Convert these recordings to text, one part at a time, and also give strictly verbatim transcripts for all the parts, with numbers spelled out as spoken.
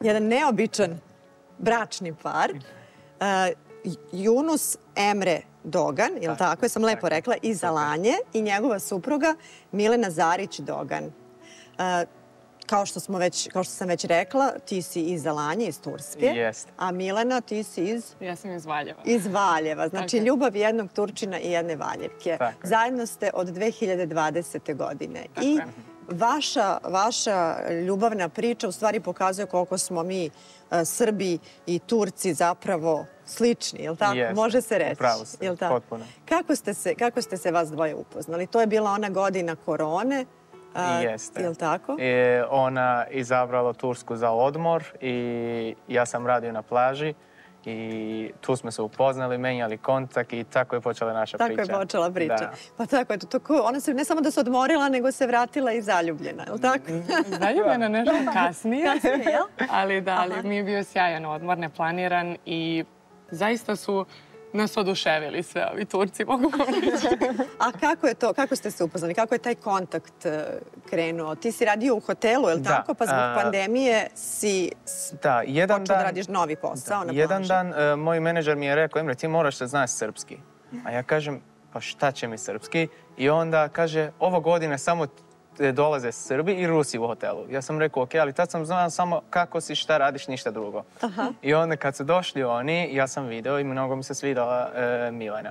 jedan neobičan bračni par. Yunus Emre Dogan, je li tako? Ja sam lepo rekla, iz Alanje i njegova supruga Milena Zarić Dogan. Kao što smo već, kao što sam već rekla, ti si iz Alanje, iz Turske. Jeste. A Milena, ti si iz? Ja sam iz Valjeva. Iz Valjeva. Znači, ljubav jednog Turčina i jedne Valjevke. Zajedno ste od dve hiljade dvadesete. godine. I vaša, vaša ljubavna priča u stvari pokazuje koliko smo mi Srbi i Turci zapravo slični, je li tako? Jeste. Može se reći. Upravo ste, potpuno. Kako ste se, kako ste se vas dvoje upoznali? To je bila ona godina korone. Jeste. Je li tako? Ona izabrala Tursku za odmor i ja sam radio na plaži i tu smo se upoznali, menjali kontakt i tako je počela naša priča. Tako je počela priča. Pa tako je, ona se ne samo da se odmorila, nego se vratila i zaljubljena, je li tako? Zaljubljena nešto kasnije. Kasnije, jel? Ali da, ali mi je bio sjajan odmor, neplaniran i zaista su nas oduševili sve ovi Turci, mogu vam reći. A kako je to, kako ste se upoznali, kako je taj kontakt krenuo? Ti si radio u hotelu, je li tako? Pa zbog pandemije si počeo da radiš novi posao na plaži. Jedan dan moj menadžer mi je rekao, Emre, ti moraš da znaš srpski. A ja kažem, pa šta će mi srpski? I onda kaže, ovo godine samo dolaze Srbi i Rusi u hotelu. Ja sam rekao, ok, ali tad sam znao samo kako si, šta radiš, ništa drugo. I onda kad su došli oni, ja sam video i mnogo mi se svidala Milena.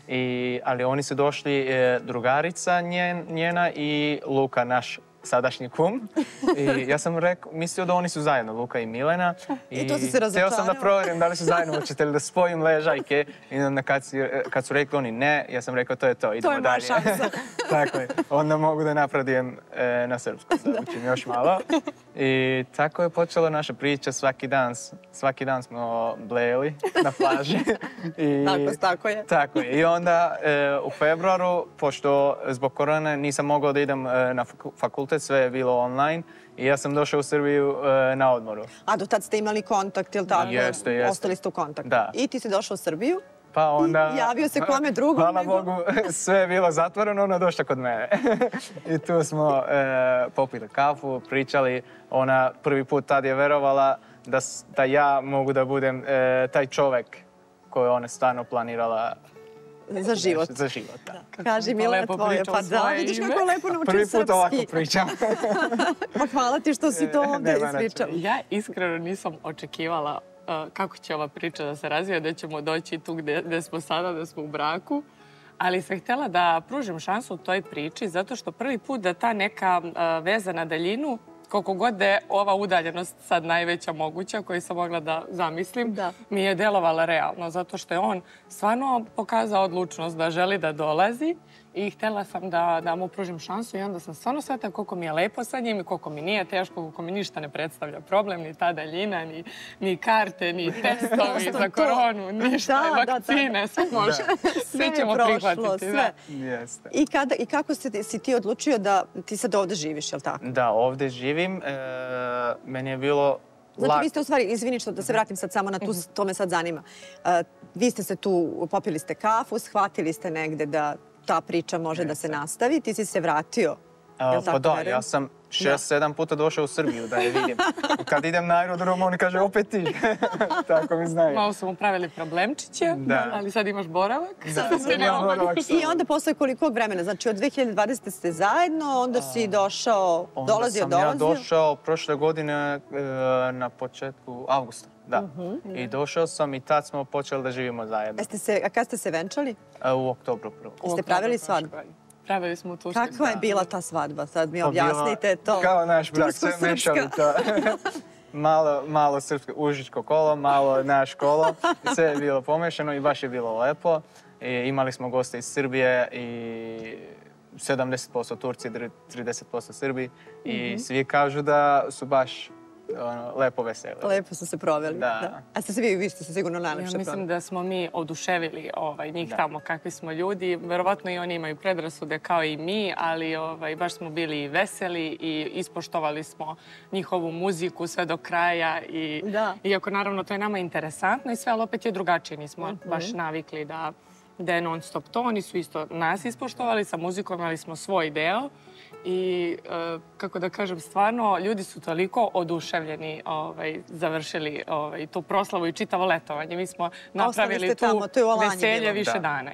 Ali oni su došli, drugarica njena i Luka, naš sadašnji kum. I ja sam mislio da oni su zajedno, Luka i Milena. I tu si se razočarao. Htio sam da provjerim da li su zajedno, hoćete li da spojim ležajke. I onda kad su rekli oni ne, ja sam rekao to je to, idemo dalje. To je moja šansa. Tako je. Onda mogu da napravim na srpskom, da učim još malo. I tako je počela naša priča, svaki dan, svaki dan smo blejali na plaži. Tako je. Tako je. I onda u februaru, pošto zbog korone nisam mogao da idem na fakultet, sve je bilo online i ja sam došao u Srbiju na odmoru. A do tad ste imali kontakt, ili tako? Jeste, jeste. Ostali ste u kontaktu. Da. I ti si došao u Srbiju? Pa onda... I javio se kome drugom? Hvala Bogu, sve je bilo zatvoreno, ona došla kod mene. I tu smo popili kafu, pričali. Ona prvi put tad je verovala da ja mogu da budem taj čovek koji ona stvarno planirala za život. Za život, da. Kaži Milena tvoje, pa da, vidiš kako lepo naučio srpski. Prvi put ovako pričam. Pa hvala ti što si to ovdje ispričao. Ja iskreno nisam očekivala kako će ova priča da se razvija, da ćemo doći tu gde smo sada, da smo u braku. Ali sam htjela da pružim šansu u toj priči, zato što prvi put da ta neka veza na daljinu, koliko god da je ova udaljenost sad najveća moguća koju sam mogla da zamislim, mi je delovala realno, zato što je on stvarno pokazao odlučnost da želi da dolazi i htjela sam da mu pružim šansu i onda sam stvarno shvatila koliko mi je lepo sa njim i koliko mi nije teško, koliko mi ništa ne predstavlja problem, ni ta daljina, ni karte, ni testovi za koronu, ništa, vakcine, sve može. Svi ćemo prihvatiti. I kako si ti odlučio da ti sad ovdje živiš, je li tako? Da, ovdje živim. Meni je bilo... Znači, vi ste u stvari, izvini što da se vratim sad samo na tu, to me sad zanima. Vi ste se tu, popili ste kafu, shvatili ste negde da ta priča može da se nastavi. Ti si se vratio. Pa da, ja sam šest, sedam puta došao u Srbiju da je vidim. Kad idem na aerodrom, oni kaže opet ti. Tako mi znaju. Malo smo pravili problemčiće, ali sad imaš boravak. I onda posle kolikog vremena? Znači od dve hiljade dvadesete. ste zajedno, onda si došao, dolazio, dolazio? Onda sam ja došao prošle godine na početku avgusta. Da. I došao sam i tad smo počeli da živimo zajedno. A kada ste se venčali? U oktobru prvo. Jeste pravili svadbu? Pravili smo u Turskoj. Kakva je bila ta svadba? Sad mi objasnite to. Kao naš brak, sve mešali to. Malo srpsko užičko kolo, malo naš kolo. Sve je bilo pomešano i baš je bilo lepo. Imali smo goste iz Srbije i sedamdeset posto Turci, trideset posto Srbi. I svi kažu da su baš lepo veseli. Lepo su se proveli. A ste se vi, vi ste se sigurno najlepše proveli. Ja mislim da smo mi oduševili njih tamo kakvi smo ljudi. Verovatno i oni imaju predrasude kao i mi, ali baš smo bili veseli i ispoštovali smo njihovu muziku sve do kraja. Iako naravno to je nama interesantno i sve, ali opet je drugačije. Nismo baš navikli da je non stop to. Oni su isto nas ispoštovali sa muzikom, imali smo svoj deo. I, kako da kažem, stvarno, ljudi su toliko oduševljeni završili tu proslavu i čitavo letovanje. Mi smo napravili tu veselje više dana.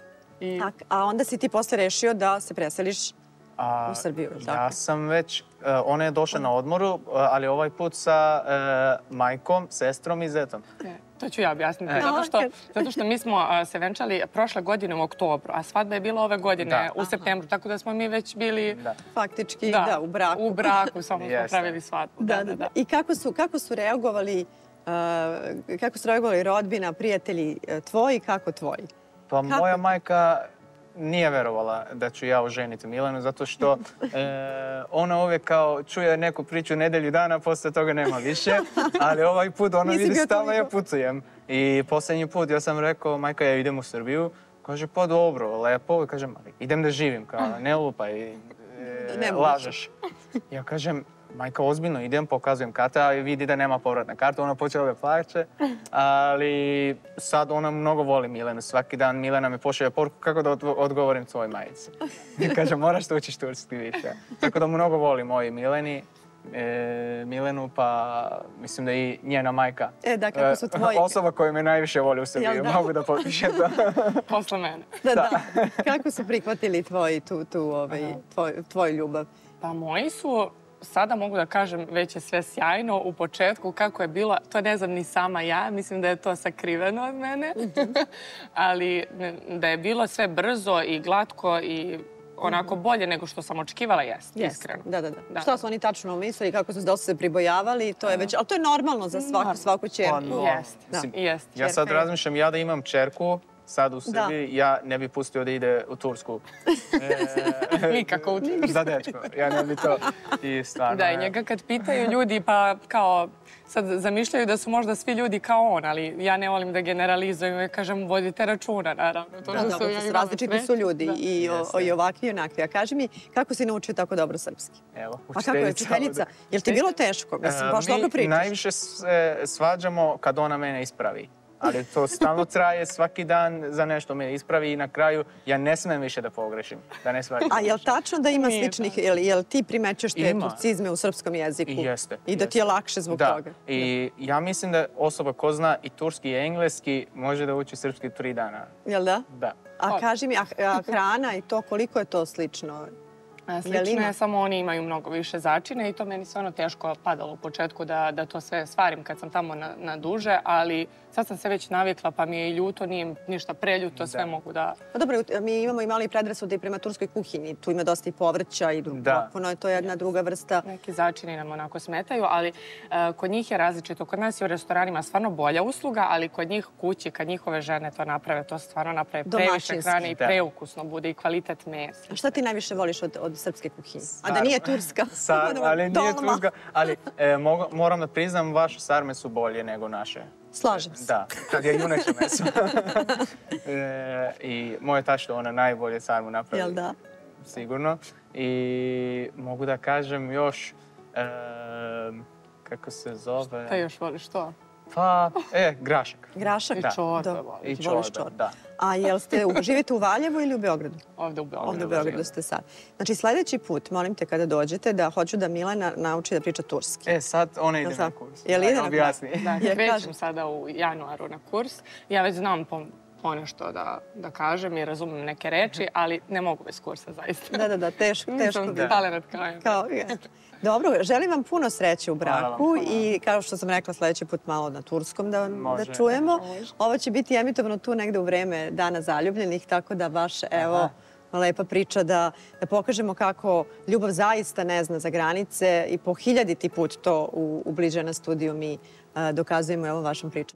A onda si ti posle rešio da se preseliš u Srbiju. Ja sam već, ona je došla na odmoru, ali ovaj put sa majkom, sestrom i zetom. To ću ja objasniti, zato što mi smo se venčali prošle godine u oktobru, a svadba je bila ove godine u septembru, tako da smo mi već bili... Faktički, da, u braku. U braku, samo smo pravili svadbu. I kako su reagovali, kako su reagovali rodbina, prijatelji tvoji, kako tvoji? Pa moja majka nije verovala da ću ja oženiti Milanu, zato što ona uvijek kao čuje neku priču nedelju dana, posle toga nema više, ali ovaj put ona vidi stalno ja putujem. I posljednji put ja sam rekao, majka, ja idem u Srbiju. Kaže, pa dobro, lepo. Kažem, idem da živim, ne lupaj, lažeš. Ja kažem, majka, ozbiljno idem, pokazujem karta i vidi da nema povratne karte. Ona počela da plače, ali sad ona mnogo voli Milenu. Svaki dan Milena me pošalje poruku kako da odgovorim tvojoj majici. I kaže, moraš da učiš turski više. Tako da mnogo voli moji Mileni. Milenu, pa mislim da i njena majka. E, da, kako su tvoji? Osoba koja me najviše voli u Srbiji. Mogu da potpišem to. Posle mene. Da, da. Kako su prihvatili tvoju ljubav? Pa moji su, sada mogu da kažem, već je sve sjajno. U početku kako je bilo, to ne znam ni sama ja, mislim da je to sakriveno od mene, ali da je bilo sve brzo i glatko i onako bolje nego što sam očekivala, jest, iskreno. Da, da, da. Šta su oni tačno mislili, kako su dosta se pribojavali, to je već, ali to je normalno za svaku čerku. Jest. Ja sad razmišljam, ja da imam čerku, sad u Srbiji, ja ne bi pustio da ide u Tursku. Nikako u Tursku. Za dečko, ja ne bi to. I stvarno... Da, i njega kad pitaju ljudi, pa kao, sad zamišljaju da su možda svi ljudi kao on, ali ja ne volim da generalizujem, ja kažem, vodite računa, naravno. Da, da, različiti su ljudi i ovakvi i onakvi. A kaži mi, kako si naučio tako dobro srpski? Evo, učiteljica. A kako je učiteljica? Jel ti bilo teško? Baš dobro pričaš. Mi najviše se svađamo kad ona mene ispravi. Ali to stalno traje, svaki dan za nešto me ispravi i na kraju ja ne smem više da pogrešim, da ne shvatim. A je li tačno da ima sličnih, je li ti primećeš te turcizme u srpskom jeziku? I jeste. I da ti je lakše zbog toga? Da, i ja mislim da osoba ko zna i turski i engleski može da uči srpski tri dana. Jel da? Da. A kaži mi, a hrana i to, koliko je to slično? Slično je, samo oni imaju mnogo više začine i to meni stvarno teško padalo u početku da to sve stvarim kad sam tamo na duže, ali sad sam se već navikla pa mi je i ljuto, nije ništa preljuto, sve mogu da... Pa dobro, mi imamo i mali predrasude i prema turskoj kuhinji, tu ima dosta i povrća i potpuno je to jedna druga vrsta. Neki začini nam onako smetaju, ali kod njih je različito. Kod nas je u restoranima stvarno bolja usluga, ali kod njih kući, kad njihove žene to naprave, to stvarno naprave previše hrane i preukusno bude i kvalitet mesa. A šta ti najviše voliš od srpske kuhinje? A da nije turska? Ali nije turska, ali moram da priznam, vaše sarme su bolje nego naše. Slažem se. Da, kad je juneće meso. I moja tašta, ona najbolje sarmu napravi. Jel da? Sigurno. I mogu da kažem još, kako se zove... Šta još voliš to? Pa, e, grašak. Grašak? I čorba voliš. I čorba, da. A jel ste, živite u Valjevu ili u Beogradu? Ovdje u Beogradu. Ovdje u Beogradu ste sad. Znači, sljedeći put, molim te kada dođete, da hoću da Milena nauči da priča turski. E, sad ona ide na kurs. Jel ide na kurs? Da, krećem sada u januaru na kurs. Ja već znam ponešto da kažem i razumem neke reči, ali ne mogu bez kursa, zaista. Da, da, da, teško. Nisam talenat kao ja. Dobro, želim vam puno sreće u braku i kao što sam rekla, sljedeći put malo na turskom da čujemo. Ovo će biti emitovano tu negde u vreme Dana zaljubljenih, tako da baš, evo, lepa priča da pokažemo kako ljubav zaista ne zna za granice i po hiljaditi put to u Bliže na studiju mi dokazujemo evo vašom pričom.